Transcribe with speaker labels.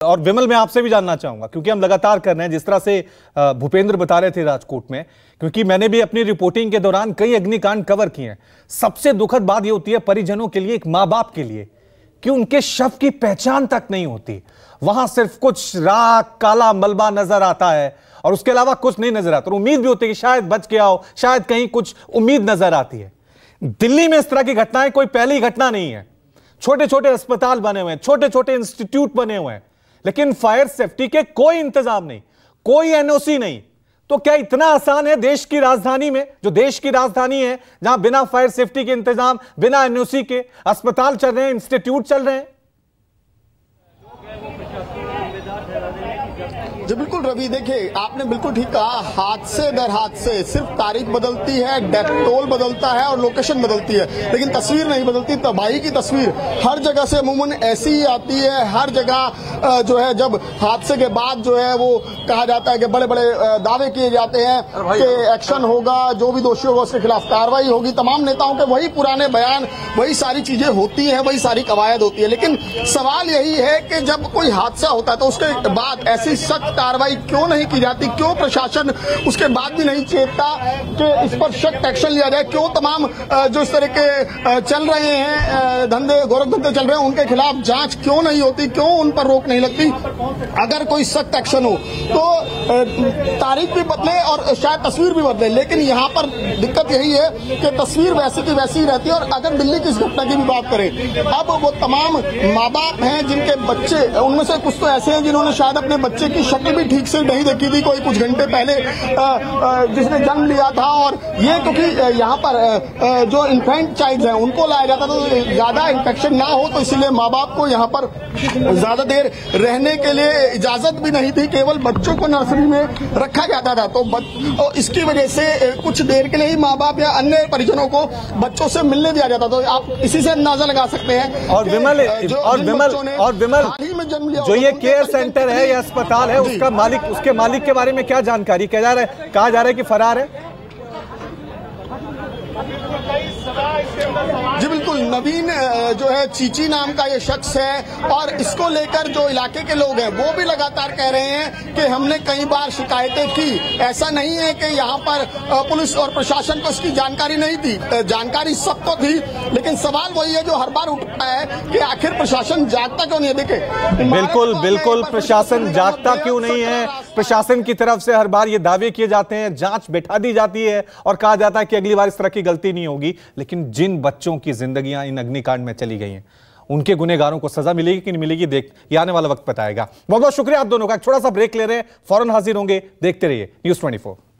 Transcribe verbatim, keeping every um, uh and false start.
Speaker 1: और विमल, मैं आपसे भी जानना चाहूंगा, क्योंकि हम लगातार कर रहे हैं, जिस तरह से भूपेंद्र बता रहे थे राजकोट में, क्योंकि मैंने भी अपनी रिपोर्टिंग के दौरान कई अग्निकांड कवर किए हैं। सबसे दुखद बात यह होती है परिजनों के लिए, एक मां बाप के लिए, कि उनके शव की पहचान तक नहीं होती। वहां सिर्फ कुछ राख, काला मलबा नजर आता है और उसके अलावा कुछ नहीं नजर आता। और उम्मीद भी होती है कि शायद बच गया हो, शायद कहीं कुछ उम्मीद नजर आती है। दिल्ली में इस तरह की घटनाएं कोई पहली घटना नहीं है। छोटे छोटे अस्पताल बने हुए हैं, छोटे छोटे इंस्टीट्यूट बने हुए हैं, लेकिन फायर सेफ्टी के कोई इंतजाम नहीं, कोई एनओसी नहीं। तो क्या इतना आसान है देश की राजधानी में, जो देश की राजधानी है, जहां बिना फायर सेफ्टी के इंतजाम, बिना एनओसी के अस्पताल चल रहे हैं, इंस्टीट्यूट चल रहे हैं?
Speaker 2: जी बिल्कुल रवि, देखिए आपने बिल्कुल ठीक कहा, हादसे दर हादसे सिर्फ तारीख बदलती है, डेथ टोल बदलता है और लोकेशन बदलती है, लेकिन तस्वीर नहीं बदलती। तबाही की तस्वीर हर जगह से अमूमन ऐसी ही आती है। हर जगह जो है, जब हादसे के बाद जो है वो कहा जाता है कि बड़े बड़े दावे किए जाते हैं कि एक्शन होगा, जो भी दोषी होगा उसके खिलाफ कार्रवाई होगी। तमाम नेताओं के वही पुराने बयान, वही सारी चीजें होती हैं, वही सारी कवायद होती है। लेकिन सवाल यही है कि जब कोई हादसा होता है तो उसके बाद ऐसी सख्त कार्रवाई क्यों नहीं की जाती? क्यों प्रशासन उसके बाद भी नहीं चेतता कि इस पर सख्त एक्शन लिया जाए? क्यों तमाम जो इस तरह के चल रहे हैं धंधे, गोरख धंधे चल रहे हैं, उनके खिलाफ जांच क्यों नहीं होती? क्यों उन पर रोक नहीं लगती? अगर कोई सख्त एक्शन हो तो तारीख भी बदले और शायद तस्वीर भी बदले, लेकिन यहाँ पर दिक्कत यही है कि तस्वीर वैसी की वैसी ही रहती है। और अगर दिल्ली की इस घटना की भी बात करें, अब वो तमाम माँ बाप हैं जिनके बच्चे, उनमें से कुछ तो ऐसे हैं जिन्होंने शायद अपने बच्चे की शक्ल भी ठीक से नहीं देखी थी कोई कुछ घंटे पहले आ, आ, जिसने जन्म लिया था। और ये क्योंकि यहाँ पर आ, जो इन्फेंट चाइल्ड हैं उनको लाया जाता था तो ज्यादा इन्फेक्शन ना हो, तो इसीलिए माँ बाप को यहाँ पर ज्यादा देर रहने के लिए इजाजत भी नहीं थी, केवल बच्चों को नर्सरी में रखा जाता था। तो और इसकी वजह से कुछ देर के लिए ही माँ बाप या अन्य परिजनों को बच्चों से मिलने दिया जाता। तो आप इसी से अंदाजा लगा सकते हैं।
Speaker 1: और विमल और विमल और विमल जो ये केयर सेंटर है या अस्पताल है, उसका मालिक, उसके मालिक के बारे में क्या जानकारी? कहा जा रहा है कहा जा रहा है कि फरार है।
Speaker 2: जी बिल्कुल, नवीन जो है चीची नाम का ये शख्स है और इसको लेकर जो इलाके के लोग हैं वो भी लगातार कह रहे हैं कि हमने कई बार शिकायतें की। ऐसा नहीं है कि यहाँ पर पुलिस और प्रशासन को इसकी जानकारी नहीं थी, जानकारी सबको थी, लेकिन सवाल वही है जो हर बार उठता है कि आखिर प्रशासन जागता क्यों नहीं है? देखे,
Speaker 1: बिल्कुल बिल्कुल प्रशासन जागता क्यों नहीं है? प्रशासन की तरफ से हर बार ये दावे किए जाते हैं, जांच बैठा दी जाती है और कहा जाता है कि अगली बार इस तरह की गलती नहीं होगी, लेकिन जिन बच्चों की जिंदगियां इन अग्निकांड में चली गई हैं, उनके गुनहगारों को सजा मिलेगी कि नहीं मिलेगी, देख ये आने वाला वक्त बताएगा। बहुत बहुत शुक्रिया आप दोनों का। एक छोटा सा ब्रेक ले रहे हैं, फौरन हाजिर होंगे, देखते रहिए न्यूज़ चौबीस।